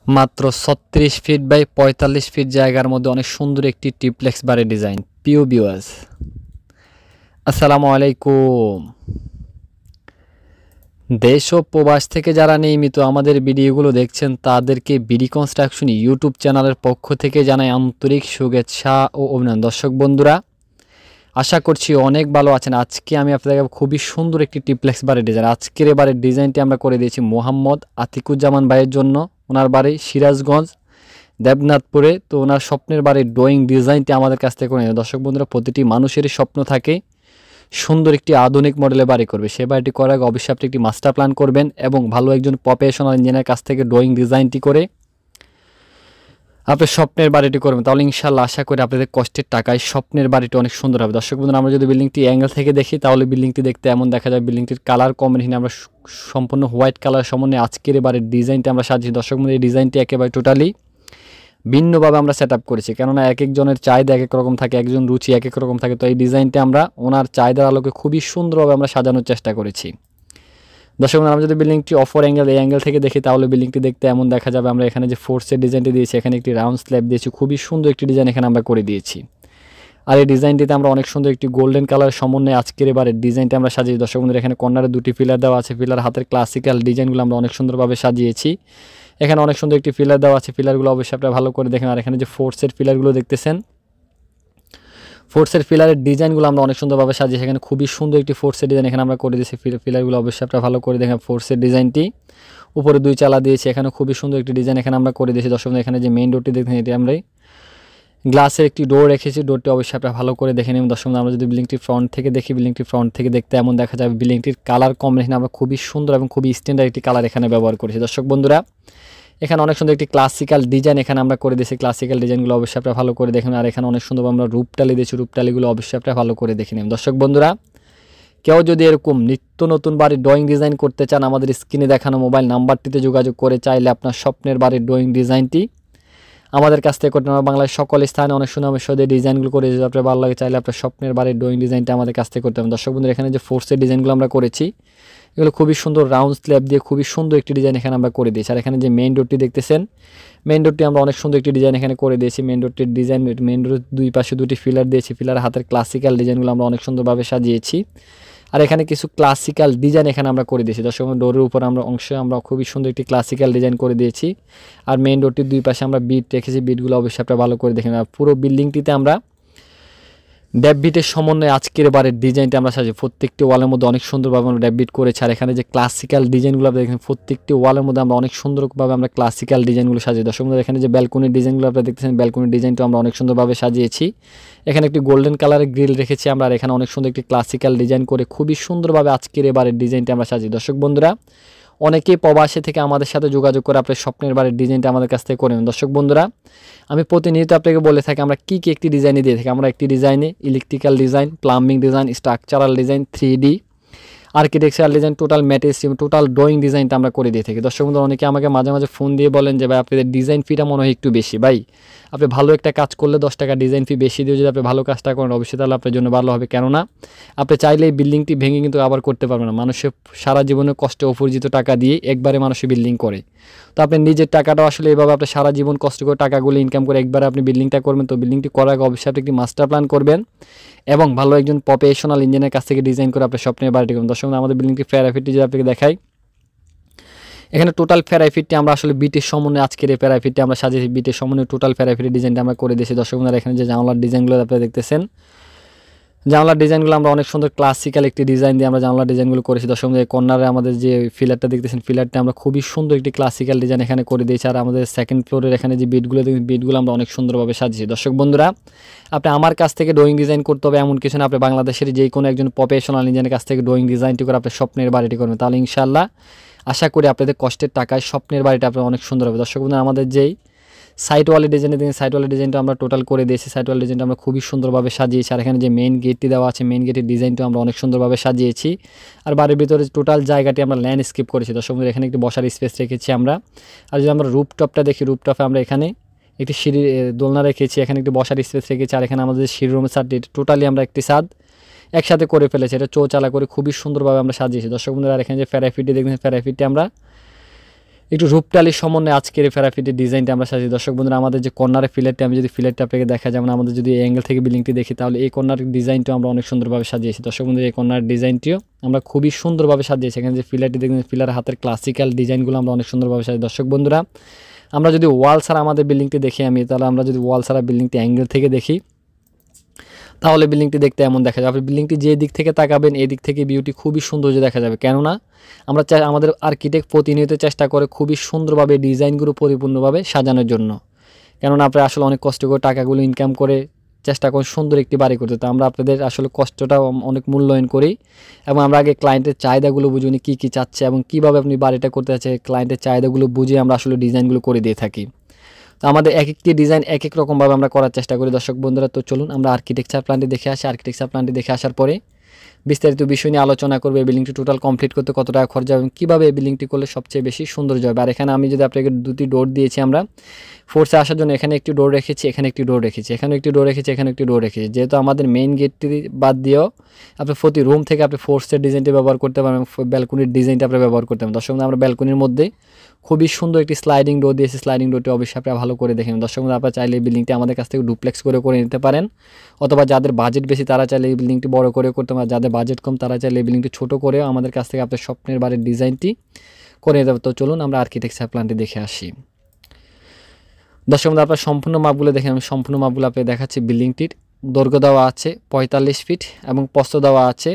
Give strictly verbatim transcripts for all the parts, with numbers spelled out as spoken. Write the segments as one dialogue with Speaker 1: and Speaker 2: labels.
Speaker 1: মাত্র ছত্রিশ feet by পঁয়তাল্লিশ ফিট জায়গার মধ্যে অনেক সুন্দর একটি ট্রিপ্লেক্স বাড়ির ডিজাইন। প্রিয় ভিউয়ার্স, আসসালামু আলাইকুম। দেশ ও প্রবাস থেকে যারা নিয়মিত আমাদের ভিডিওগুলো দেখছেন তাদেরকে বিডি কনস্ট্রাকশন ইউটিউব চ্যানেলের পক্ষ থেকে জানাই আন্তরিক শুভেচ্ছা ও অভিনন্দন। দর্শক বন্ধুরা, আশা করছি অনেক ভালো আছেন। আজকে আমি আপনাদের খুবই সুন্দর একটি ট্রিপ্লেক্স বাড়ির ডিজাইন, আজকের এই বাড়ির ডিজাইনটি আমরা করে দিয়েছি মোহাম্মদ আতিকুজ্জামান ভাইয়ের জন্য। ওনার বাড়ি সিরাজগঞ্জ দেবনাথপুরে। তো ওনার স্বপ্নের বাড়ির ড্রয়িং ডিজাইনটি আমাদের কাছ থেকে করে নেয়। দর্শক বন্ধুরা, প্রতিটি মানুষেরই স্বপ্ন থাকে সুন্দর একটি আধুনিক মডেলের বাড়ি করবে। সে বাড়িটি করার আগে অবশ্যই আপনি একটি মাস্টার প্ল্যান করবেন এবং ভালো একজন প্রফেশনাল ইঞ্জিনিয়ারের কাছ থেকে ড্রয়িং ডিজাইনটি করে আপনার স্বপ্নের বাড়িটি করবেন। তাহলে ইনশাল্লাহ আশা করি আপনাদের কষ্টের টাকায় স্বপ্নের বাড়িটি অনেক সুন্দর হবে। দর্শক বন্ধুরা, আমরা যদি বিল্ডিংটি অ্যাঙ্গেল থেকে দেখি তাহলে বিল্ডিংটি দেখতে এমন দেখা যায়। বিল্ডিংটির কালার কম্বিনেশন আমরা সম্পূর্ণ হোয়াইট কালার সমন্বয়ে আজকের বাড়ির ডিজাইনটি আমরা সাজিয়েছি। দর্শক বন্ধু, এই ডিজাইনটি একেবারে টোটালি ভিন্নভাবে আমরা সেট আপ করেছি, কেননা এক একজনের চাহিদা এক এক রকম থাকে, একজন রুচি এক এক রকম থাকে। তো এই ডিজাইনটি আমরা ওনার চাহিদার আলোকে খুবই সুন্দরভাবে আমরা সাজানোর চেষ্টা করেছি। দর্শক বন্ধু, আমরা যদি বিল্ডিংটি অফর অ্যাঙ্গেল এই অ্যাঙ্গেল থেকে দেখি তাহলে বিল্ডিংটি দেখতে এমন দেখা যাবে। আমরা এখানে যে ফোর্সের ডিজাইনটি দিয়েছি, এখানে একটি রাউন্ড স্ল্যাব দিয়েছি, খুবই সুন্দর একটি ডিজাইন এখানে আমরা করে দিয়েছি। আর এই ডিজাইনটিতে আমরা অনেক সুন্দর একটি গোল্ডেন কালার সমন্বয়ে আজকের এবারের ডিজাইনটি আমরা সাজিয়েছি। দর্শক বন্ধু, এখানে কর্নারে দুটি পিলার দেওয়া আছে, পিলার হাতের ক্লাসিক্যাল ডিজাইনগুলো আমরা অনেক সুন্দরভাবে সাজিয়েছি। এখানে অনেক সুন্দর একটি পিলার দেওয়া আছে, পিলারগুলো অবশ্যই আপনারা ভালো করে দেখেন। আর এখানে যে ফোর্সের পিলারগুলো দেখতেছেন, ফোর্সের পিলারের ডিজাইনগুলো আমরা অনেক সুন্দরভাবে সাজিয়েছি। এখানে খুবই সুন্দর একটি ফোর্সের ডিজাইন এখানে আমরা করে দিয়েছি। পিলারগুলো অবশ্যই আপনারা ভালো করে দেখেন। ফোর্সের ডিজাইনটি উপরে দুই চালা দিয়েছি, এখানে খুবই সুন্দর একটি ডিজাইন এখানে আমরা করে দিয়েছি। দর্শক, এখানে যে মেইন ডোরটি দেখেন, এটি আমরা গ্লাসের একটি ডোর রেখেছি, ডোরটি অবশ্যই আপনারা ভালো করে দেখে নেবেন। দর্শক, আমরা যদি বিল্ডিংটি ফ্রন্ট থেকে দেখি, বিল্ডিংটি ফ্রন্ট থেকে দেখতে এমন দেখা যাবে। বিল্ডিংটির কালার কম্বিনেশন আমরা খুবই সুন্দর এবং খুবই স্ট্যান্ডার্ড একটি কালার এখানে ব্যবহার করেছি। দর্শক বন্ধুরা, এখানে অনেক সুন্দর একটি ক্লাসিক্যাল ডিজাইন এখানে আমরা করে দিয়েছি। ক্লাসিক্যাল ডিজাইনগুলো অবশ্যই আপনারা ভালো করে দেখেন। আর এখানে অনেক সুন্দর আমরা রূপটালি দিয়েছি, রূপটালিগুলো অবশ্যই আপনারা ভালো করে দেখে নেবেন। দর্শক বন্ধুরা, কেউ যদি এরকম নিত্য নতুন বাড়ির ড্রয়িং ডিজাইন করতে চান, আমাদের স্ক্রিনে দেখানো মোবাইল নাম্বারটিতে যোগাযোগ করে চাইলে আপনার স্বপ্নের বাড়ির ড্রয়িং ডিজাইনটি আমাদের কাছ থেকে করতে পারেন। বাংলার সকল স্থানে অনেক সুনামের সাথে ডিজাইনগুলো করে যদি আপনার ভালো লাগে, চাইলে আপনার স্বপ্নের বাড়ির ড্রয়িং ডিজাইনটা আমাদের কাছ থেকে করতে পারেন। দর্শক বন্ধুরা, এখানে যে ফোর্সের ডিজাইনগুলো আমরা করেছি, এগুলো খুবই সুন্দর রাউন্ড স্ল্যাব দিয়ে খুবই সুন্দর একটি ডিজাইন এখানে আমরা করে দিয়েছি। আর এখানে যে মেইন ডোরটি দেখতেছেন, মেইন ডোরটি আমরা অনেক সুন্দর একটি ডিজাইন এখানে করে দিয়েছি। মেইন ডোরটির ডিজাইন, মেইন ডোর দুই পাশে দুটি ফিলার দিয়েছি, ফিলার হাতের ক্লাসিক্যাল ডিজাইনগুলো আমরা অনেক সুন্দরভাবে সাজিয়েছি। আর এখানে কিছু ক্লাসিক্যাল ডিজাইন এখানে আমরা করে দিয়েছি। দর্শক, ডোরের উপর আমরা অংশে আমরা খুবই সুন্দর একটি ক্লাসিক্যাল ডিজাইন করে দিয়েছি। আর মেইন ডোরটির দুই পাশে আমরা বিট রেখেছি, বিটগুলো অবশ্যই আপনারা ভালো করে দেখেন। আর পুরো বিল্ডিংটিতে আমরা ড্যাববিটের সমন্বয়ে আজকের বারের ডিজাইনটা আমরা সাজিয়ে প্রত্যেকটি ওয়ালের মধ্যে অনেক সুন্দরভাবে আমরা ড্যাববিট করেছি। আর এখানে যে ক্লাসিক্যাল ডিজাইনগুলো আপনারা দেখেন, প্রত্যেকটি ওয়ালের মধ্যে আমরা অনেক সুন্দরভাবে আমরা ক্লাসিক্যাল ডিজাইনগুলো সাজিয়ে। দর্শক বন্ধুরা, এখানে যে ব্যালকনির ডিজাইনগুলো আপনারা দেখতেছেন, ব্যালকনির ডিজাইনটা আমরা অনেক সুন্দরভাবে সাজিয়েছি। এখানে একটি গোল্ডেন কালারের গ্রিল রেখেছি আমরা। আর এখানে অনেক সুন্দর একটি ক্লাসিক্যাল ডিজাইন করে খুবই সুন্দরভাবে আজকের এবারের ডিজাইনটা আমরা সাজিয়ে। দর্শক বন্ধুরা, অনেকেই প্রবাসী থেকে আমাদের সাথে যোগাযোগ করে আপনার স্বপ্নের বাড়ির ডিজাইনটা আমাদের কাছ থেকে করে নেন। দর্শক বন্ধুরা, আমি প্রতিনিয়ত আপনাকে বলে থাকি আমরা কী কী একটি ডিজাইনে দিয়ে থাকি। আমরা একটি ডিজাইনে electrical design, plumbing design, structural design, three D architectural design, total material, total drawing ডিজাইনটা আমরা করে দিয়ে থাকি। দর্শক বন্ধুরা, অনেকে আমাকে মাঝে মাঝে ফোন দিয়ে বলেন যে ভাই আপনাদের ডিজাইন ফিটা মনে হয় একটু বেশি। ভাই, আপনি ভালো একটা কাজ করলে দশ টাকা ডিজাইন ফি বেশি দিয়ে যদি আপনি ভালো কাজটা করেন, অবশ্যই তাহলে আপনার জন্য ভালো হবে। কেননা আপনি চাইলে এই বিল্ডিংটি ভেঙে কিন্তু আবার করতে পারবেন না। মানুষের সারা জীবনে কষ্টে অপরিচিত টাকা দিয়ে একবারে মানুষের বিল্ডিং করে। তো আপনি নিজের টাকাটাও আসলে এভাবে আপনার সারা জীবন কষ্ট করে টাকাগুলো ইনকাম করে একবারে আপনি বিল্ডিংটা করবেন। তো বিল্ডিংটি করার আগে অবশ্যই আপনি একটি মাস্টার প্ল্যান করবেন এবং ভালো একজন প্রফেশনাল ইঞ্জিনিয়ারের কাছ থেকে ডিজাইন করে আপনার স্বপ্নের বাড়িটি করবেন। দর্শক, আমাদের বিল্ডিংটি প্যারাফিটটি যদি আপনাকে দেখাই, এখানে টোটাল প্যারাফিটটি আমরা আসলে বিটের সমন্বয়ে আজকের এই প্যারাফিটটি আমরা সাজিয়েছি। বিটের সমন্বয়ে টোটাল প্যারাফিটের ডিজাইনটা আমরা করে দিয়েছি। দর্শক বন্ধুরা, এখানে যে জানলার ডিজাইনগুলো আপনারা দেখতেছেন, জানলার ডিজাইনগুলো আমরা অনেক সুন্দর ক্লাসিক্যাল একটি ডিজাইন দিয়ে আমরা জানলার ডিজাইনগুলো করেছি। দর্শক বন্ধুরা, কর্নারে আমাদের যে ফিলারটা দেখতেছেন, ফিলারটা আমরা খুবই সুন্দর একটি ক্লাসিক্যাল ডিজাইন এখানে করে দিয়েছি। আর আমাদের সেকেন্ড ফ্লোরের এখানে যে বিটগুলো দেখবেন, বিটগুলো আমরা অনেক সুন্দরভাবে সাজিয়েছি। দর্শক বন্ধুরা, আপনি আমার কাছ থেকে ড্রয়িং ডিজাইন করতে হবে এমন কিছু না। আপনি বাংলাদেশের যে কোনো একজন প্রফেশনাল ইঞ্জিনিয়ারের কাছ থেকে ড্রয়িং ডিজাইনটি করে আপনার স্বপ্নের বাড়িটি করবেন। তাহলে ইনশাআল্লাহ আশা করি আপনাদের কষ্টের টাকায় স্বপ্নের বাড়িটা আপনার অনেক সুন্দর হবে। দর্শক বন্ধুরা, আমাদের যেই সাইড ওয়ালের ডিজাইনে দিন, সাইড ওয়ালের ডিজাইনটা আমরা টোটাল করে দিয়েছি। সাইড ওয়ালের ডিজাইনটা আমরা খুবই সুন্দরভাবে সাজিয়েছি। আর এখানে যে মেইন গেটটি দেওয়া আছে, মেইন গেটের ডিজাইনটা আমরা অনেক সুন্দরভাবে সাজিয়েছি। আর বাড়ির ভিতরে টোটাল জায়গাটি আমরা ল্যান্ডস্কেপ করেছি। দর্শক বন্ধুরা, এখানে একটি বসার স্পেস রেখেছি আমরা। আর যদি আমরা রুপটপটা দেখি, রুপটপে আমরা এখানে একটি সিঁড়ি দোলনা রেখেছি, এখানে একটি বসার স্পেস রেখেছি। আর এখানে আমাদের সিঁড়ি রুমের ছাদটি টোটালি আমরা একটি ছাদ একসাথে করে ফেলেছি। এটা চৌচালা করে খুবই সুন্দরভাবে আমরা সাজিয়েছি। দর্শক বন্ধুরা, আর এখানে যে প্যারাফিটটি দেখবেন, প্যারাফিটটি আমরা একটু রূপটালি সমন্বয়ে আজকের এই ফেরাফিটের ডিজাইনটা আমরা সাজিয়েছি। দর্শক বন্ধুরা, আমাদের যে কর্নারে ফিলারটা, আমি যদি ফিলারটা আপনাকে দেখা, যেমন আমাদের যদি এই অ্যাঙ্গেল থেকে বিল্ডিংটি দেখি, তাহলে এই কর্নার ডিজাইনটাও আমরা অনেক সুন্দরভাবে সাজিয়েছি। দর্শক বন্ধুরা, এই কর্নার ডিজাইনটিও আমরা খুবই সুন্দরভাবে সাজিয়েছি। এখানে যে ফিলারটি দেখবেন, ফিলার হাতের ক্লাসিক্যাল ডিজাইনগুলো আমরা অনেক সুন্দরভাবে সাজিয়েছি। দর্শক বন্ধুরা, আমরা যদি ওয়াল ছাড়া আমাদের বিল্ডিংটি দেখি আমি, তাহলে আমরা যদি ওয়াল ছাড়া বিল্ডিংটি অ্যাঙ্গেল থেকে দেখি, তাহলে বিল্ডিংটি দেখতে এমন দেখা যাবে। আপনি বিল্ডিংটি যে দিক থেকে তাকাবেন, এই দিক থেকে ভিউটি খুবই সৌন্দর্য দেখা যাবে। কেননা আমরা চাই, আমাদের আর্কিটেক্ট প্রতিনিয়ত চেষ্টা করে খুবই সুন্দরভাবে ডিজাইনগুলো পরিপূর্ণভাবে সাজানোর জন্য। কেননা আপনি আসলে অনেক কষ্ট করে টাকাগুলো ইনকাম করে চেষ্টা করেন সুন্দর একটি বাড়ি করতে, তো আমরা আপনাদের আসলে কষ্টটা অনেক মূল্যায়ন করি এবং আমরা আগে ক্লায়েন্টের চাহিদাগুলো বুঝি, উনি কী কী চাচ্ছে এবং কীভাবে আপনি বাড়িটা করতে চাচ্ছে, ক্লায়েন্টের চাহিদাগুলো বুঝে আমরা আসলে ডিজাইনগুলো করে দিয়ে থাকি। তো আমাদের এক একটি ডিজাইন এক এক রকমভাবে আমরা করার চেষ্টা করি। দর্শক বন্ধুরা, তো চলুন আমরা আর্কিটেকচার প্ল্যানটি দেখে আসি। আর্কিটেকচার প্ল্যানটি দেখে আসার পরে বিস্তারিত বিষয় নিয়ে আলোচনা করবে। এই বিল্ডিংটি টোটাল কমপ্লিট করতে কত টাকা খরচ হবে এবং কীভাবে এই বিল্ডিংটি করলে সবচেয়ে বেশি সৌন্দর্য হবে। আর এখানে আমি যদি আপনাকে দুটি ডোর দিয়েছি, আমরা ফোর্সে আসার জন্য এখানে একটি ডোর রেখেছি, এখানে একটি ডোর রেখেছি, এখানে একটি ডোর রেখেছি, এখানে একটি ডোর রেখেছি। যেহেতু আমাদের মেইন গেটটি বাদ দিয়েও আপনি প্রতি রুম থেকে আপনি ফোর্সের ডিজাইনটি ব্যবহার করতে পারবেন, ব্যালকনির ডিজাইনটা আপনি ব্যবহার করতে পারেন। দর্শক, আমরা ব্যালকনির মধ্যে খুবই সুন্দর একটি স্লাইডিং ডোর দিয়েছি। স্লাইডিং ডোরটি অবশ্যই আপনি ভালো করে দেখেন। দর্শক, আপনারা চাইলে এই বিল্ডিংটি আমাদের কাছ থেকে ডুপ্লেক্স করে করে নিতে পারেন, অথবা যাদের বাজেট বেশি তারা চাইলে এই বিল্ডিংটি বড় করে করতে পারেন, যাদের বাজেট কম তারা চাইলে এই বিল্ডিংটি ছোটো করেও আমাদের কাছ থেকে আপনার স্বপ্নের বাড়ির ডিজাইনটি করে নিতে পারেন। তো চলুন আমরা আর্কিটেকচার প্ল্যানটি দেখে আসি। দর্শক, আপনার সম্পূর্ণ মাপগুলো দেখে আমি সম্পূর্ণ মাপগুলো আপনাকে দেখাচ্ছি। বিল্ডিংটির দৈর্ঘ্য দেওয়া আছে পঁয়তাল্লিশ ফিট এবং প্রস্থ দেওয়া আছে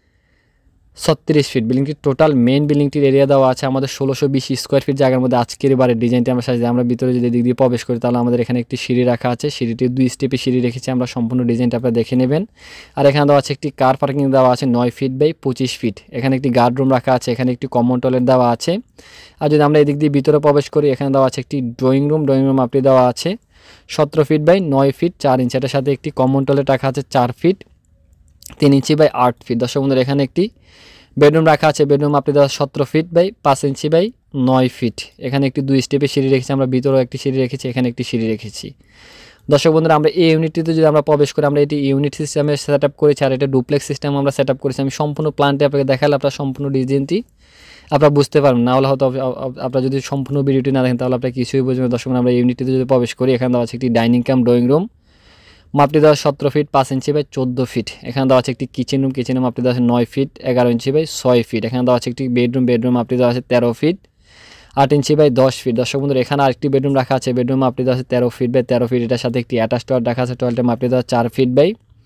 Speaker 1: ছত্রিশ ফিট। বিল্ডিংটির টোটাল মেইন বিল্ডিংটির এরিয়া দেওয়া আছে আমাদের ষোলোশো বিশ স্কোয়ার ফিট জায়গার মধ্যে। আজকের বাড়ির ডিজাইনটি আমরা সাজিয়ে, আমরা ভিতরে যদি দিক দিয়ে প্রবেশ করি, তাহলে আমাদের এখানে একটি সিঁড়ি রাখা আছে। সিঁড়িটির দুই স্টেপে সিঁড়ি রেখেছি আমরা, সম্পূর্ণ ডিজাইনটা আপনারা দেখে নেবেন। আর এখানে দেওয়া আছে একটি কার পার্কিং দেওয়া আছে নয় ফিট বাই পঁচিশ ফিট। এখানে একটি গার্ড রুম রাখা আছে, এখানে একটি কমন টয়লেট দেওয়া আছে। আর যদি আমরা এদিক দিয়ে ভিতরে প্রবেশ করি, এখানে দেওয়া আছে একটি ড্রয়িং রুম। ড্রয়িং রুম আপনি দেওয়া আছে সতেরো ফিট বাই নয় ফিট চার ইঞ্চি। এটার সাথে একটি কমন টয়লেট রাখা আছে চার ফিট তিন ইঞ্চি বাই আট ফিট। দর্শক বন্ধুরা, এখানে একটি বেডরুম রাখা আছে। বেডরুম আপনি দেওয়া সতেরো ফিট বাই পাঁচ ইঞ্চি বাই নয় ফিট। এখানে একটি দুই স্টেপে সিঁড়ি রেখেছি আমরা, ভিতরেও একটি সিঁড়ি রেখেছি, এখানে একটি সিঁড়ি রেখেছি। দর্শক বন্ধুরা, আমরা এই ইউনিটটিতে যদি আমরা প্রবেশ করি, আমরা এটি ইউনিট সিস্টেমে সেট আপ করেছি, আর এটা ডুপ্লেক্স সিস্টেম আমরা সেট আপ করেছি। আমি সম্পূর্ণ প্ল্যানটি আপনাকে দেখালে আপনার সম্পূর্ণ ডিজাইনটি আপনারা বুঝতে পারবেন, না হলে হয়তো আপনারা যদি সম্পূর্ণ ভিডিওটি না দেখেন তাহলে আপনারা কিছুই বুঝবেন। দর্শক, আমরা ইউনিটটিতে যদি প্রবেশ করি, এখানে দেওয়া আছে একটি ডাইনিং কাম ড্রয়িং রুম। মাপটি দেওয়া সতেরো ফিট পাঁচ ইঞ্চি বাই চোদ্দো ফিট। এখানে দেওয়া আছে একটি কিচেন রুম। কিচেন রুম মাপটি দেওয়া আছে নয় ফিট এগারো ইঞ্চি বাই ছয় ফিট। এখানে দেওয়া আছে একটি বেডরুম। বেডরুম মাপটি দেওয়া আছে তেরো ফিট আট ইঞ্চি বাই দশ ফিট। দর্শক বন্ধুরা, এখানে আরেকটি বেডরুম রাখা আছে। বেডরুম মাপটি দেওয়া আছে তেরো ফিট বাই তেরো ফিট। এটার সাথে একটি অ্যাটাচ টয়লেট রাখা আছে। টয়লেটের মাপটি দেওয়া চার ফিট বাই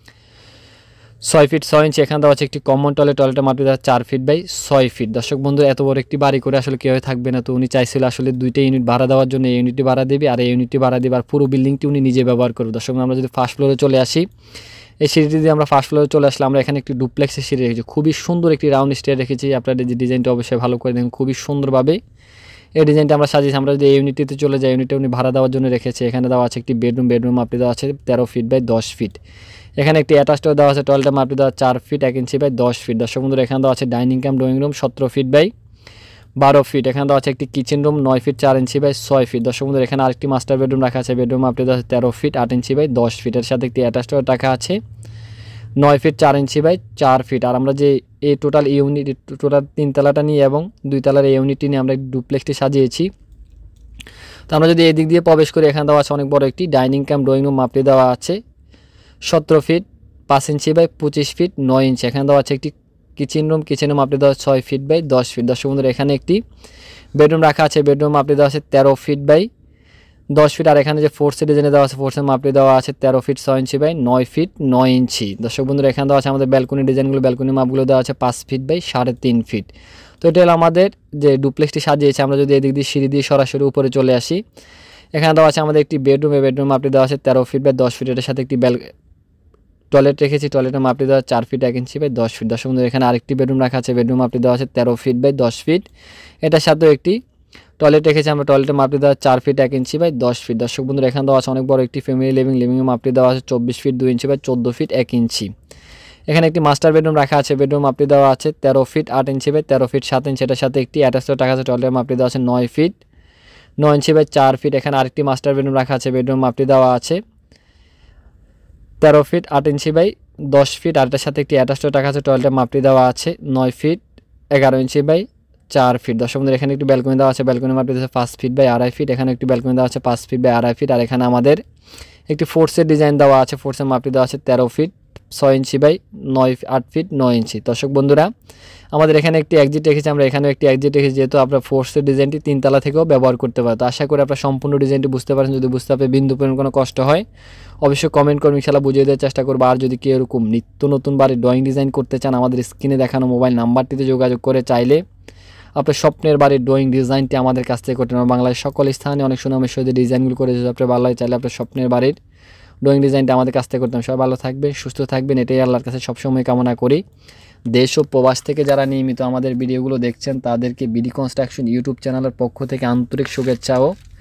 Speaker 1: ছয় ফিট ছয় ইঞ্চি। এখানে দেওয়া আছে একটি কমন টয়লেট। টয়লেটের মাপটি দেওয়া চার ফিট বাই ছয় ফিট। দর্শক বন্ধু, এত বড় একটি বাড়ি করে আসলে কেউ থাকবে না, তো উনি চাইছিল আসলে দুইটা ইউনিট ভাড়া দেওয়ার জন্য। এই ইউনিটটি ভাড়া দেবে আর এই ইউনিটটি ভাড়া দেবে, আর পুরো বিল্ডিংটি উনি নিজে ব্যবহার করবে। দর্শক, আমরা যদি ফার্স্ট ফ্লোরে চলে আসি, এই সিঁড়িটি দিয়ে আমরা ফার্স্ট ফ্লোরে চলে আসলে আমরা এখানে একটি ডুপ্লেক্সের সিঁড়ি রেখেছি। খুবই সুন্দর একটি রাউন্ড স্টেয়ার রেখেছি। আপনাদের যে ডিজাইনটা অবশ্যই ভালো করে দেখুন, খুবই সুন্দরভাবে এই ডিজাইনটা আমরা সাজিয়েছি। আমরা যদি এই ইউনিটটিতে চলে যাই, ইউনিটটা উনি ভাড়া দেওয়ার জন্য রেখেছে। এখানে দেওয়া আছে একটি বেডরুম। বেডরুম মাপটি দেওয়া আছে তেরো ফিট বাই দশ ফিট। এখানে একটি অ্যাটাচ টয়লেট দেওয়া আছে। টয়লেটের মাপটি দেওয়া চার ফিট এক ইঞ্চি বাই দশ ফিট। দর্শক বন্ধুরা, এখানে দেওয়া আছে ডাইনিং কাম ড্রয়িং রুম সতেরো ফিট বাই বারো ফিট। এখানে দেওয়া আছে একটি কিচেন রুম নয় ফিট চার ইঞ্চি বাই ছয় ফিট। দর্শক বন্ধুরা, এখানে আরেকটি মাস্টার বেডরুম রাখা আছে। বেডরুম মাপটি দেওয়া আছে তেরো ফিট আট ইঞ্চি বাই দশ ফিট। এর সাথে একটি অ্যাটাচ টয়লেট রাখা আছে নয় ফিট চার ইঞ্চি বাই চার ফিট। আর আমরা যে এই টোটাল ইউনিট টোটাল তিন তলাটা নিয়ে এবং দুই তলার এই ইউনিটটি নিয়ে আমরা ডুপ্লেক্সটি সাজিয়েছি। তো আমরা যদি এই দিক দিয়ে প্রবেশ করি, এখানে দেওয়া আছে অনেক বড় একটি ডাইনিং কাম ড্রয়িং রুম। মাপটি দেওয়া আছে সতেরো ফিট পাঁচ ইঞ্চি বাই পঁচিশ ফিট নয় ইঞ্চি। এখানে দেওয়া আছে একটি কিচেন রুম। কিচেন রুম মাপটি দেওয়া ছয় ফিট বাই দশ ফিট। দর্শক বন্ধুরা, এখানে একটি বেডরুম রাখা আছে। বেডরুম মাপটি দেওয়া আছে তেরো ফিট বাই দশ ফিট। আর এখানে যে ফোর্সের ডিজাইনে দেওয়া আছে, ফোর্সের মাপটি দেওয়া আছে তেরো ফিট ছয় ইঞ্চি বাই নয় ফিট নয় ইঞ্চি। দর্শক বন্ধুরা, এখানে দেওয়া আছে আমাদের ব্যালকনি ডিজাইনগুলো। ব্যালকনি মাপগুলো দেওয়া আছে পাঁচ ফিট বাই সাড়ে তিন ফিট। তো এটা হলো আমাদের যে ডুপ্লেক্সটি সাজিয়েছে। আমরা যদি এদিক দিয়ে সিঁড়ি দিয়ে সরাসরি উপরে চলে আসি, এখানে দেওয়া আছে আমাদের একটি বেডরুম। এই বেডরুম মাপটি দেওয়া আছে তেরো ফিট বাই দশ ফিট। এটার সাথে একটি ব্যাল টয়লেট রেখেছি। টয়লেটের মাপটি দেওয়া চার ফিট এক ইঞ্চি বাই দশ ফিট। দর্শক বন্ধুরা, এখানে আরেকটি বেডরুম রাখা আছে। বেডরুম মাপটি দেওয়া আছে তেরো ফিট বাই দশ ফিট। এটার সাথেও একটি টয়লেট রেখেছি আমরা। টয়লেটের মাপটি দেওয়া চার ফিট এক ইঞ্চি বাই দশ ফিট। দর্শক বন্ধুরা, এখানে দেওয়া আছে অনেক বড় একটি ফ্যামিলি লিভিং। লিভিংয়ের মাপটি দেওয়া আছে চব্বিশ ফিট দুই ইঞ্চি বাই চোদ্দো ফিট এক ইঞ্চি। এখানে একটি মাস্টার বেডরুম রাখা আছে। বেডরুম মাপটি দেওয়া আছে তেরো ফিট আট ইঞ্চি বাই তেরো ফিট সাত ইঞ্চি। এটার সাথে একটি অ্যাটাচ রাখা আছে। টয়লেটের মাপটি দেওয়া আছে নয় ফিট নয় ইঞ্চি বাই চার ফিট। এখানে আরেকটি মাস্টার বেডরুম রাখা আছে। বেডরুম মাপটি দেওয়া আছে তেরো ফিট আট ইঞ্চি বাই দশ ফিট। আর এটার সাথে একটি অ্যাটাচ রাখা আছে। টয়লেটের মাপটি দেওয়া আছে নয় ফিট এগারো ইঞ্চি বাই চার ফিট। দর্শক বন্ধুরা এখানে একটি ব্যালকনি দেওয়া আছে, ব্যালকনি মাপটি দিয়েছে পাঁচ ফিট বাই আড়াই ফিট। এখানে একটি ব্যালকনি দেওয়া আছে পাঁচ ফিট বাই আড়াই ফিট। আর এখানে আমাদের একটি ফোর্সের ডিজাইন দেওয়া আছে, ফোর্সের মাপটি দেওয়া আছে তেরো ফিট ছয় ইঞ্চি বাই নয় আট ফিট নয় ইঞ্চি। দর্শক বন্ধুরা আমাদের এখানে একটি এক্সিট রেখেছি, আমরা এখানেও একটি এক্সিট রেখেছি, যেহেতু আপনার ফোর্সের ডিজাইনটি তিনতলা থেকেও ব্যবহার করতে পারে। তো আশা করি আপনার সম্পূর্ণ ডিজাইনটি বুঝতে পারেন। যদি বুঝতে আপনি বিন্দু পরিমাণ কোনো কষ্ট হয় অবশ্যই কমেন্ট করুন, ইনশাআল্লাহ বুঝিয়ে দেওয়ার চেষ্টা করবো। আর যদি কেউ এরকম নিত্য নতুন বাড়ির ড্রয়িং ডিজাইন করতে চান আমাদের স্ক্রিনে দেখানো মোবাইল নাম্বারটিতে যোগাযোগ করে চাইলে আপনার স্বপ্নের বাড়ির ড্রয়িং ডিজাইনটি আমাদের কাছ থেকে করতে পারেন। বাংলাদেশের সকল স্থানে অনেক সুনামের সহিত ডিজাইনগুলো করে যদি আপনার ভালো হয় চাইলে আপনার স্বপ্নের বাড়ির ড্রয়িং ডিজাইনটা আমাদের কাছ থেকে করতে হবে। সবাই ভালো থাকবেন, সুস্থ থাকবেন, এটাই আল্লাহর কাছে সবসময় কামনা করি। দেশ ও প্রবাস থেকে যারা নিয়মিত আমাদের ভিডিওগুলো দেখছেন তাদেরকে বিডি কনস্ট্রাকশন ইউটিউব চ্যানেলের পক্ষ থেকে আন্তরিক শুভেচ্ছা ও